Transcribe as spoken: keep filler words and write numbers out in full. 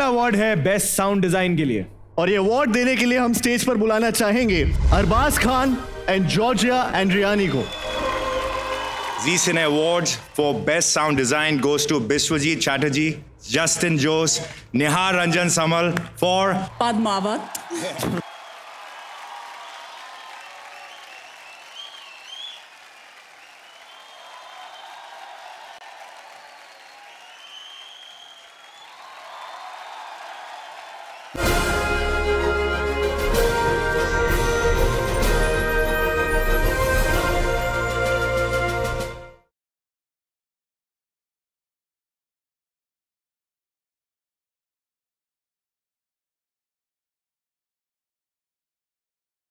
Award है best sound design के लिए, और ये अवार्ड देने के लिए हम स्टेज पर बुलाना चाहेंगे Arbaaz Khan and Georgia Andriani को। Zee Cine Awards for best sound design goes to Bishwadeep, Chatterjee, Justin Jose, Nihar, Ranjan, Samal for Padmaavat.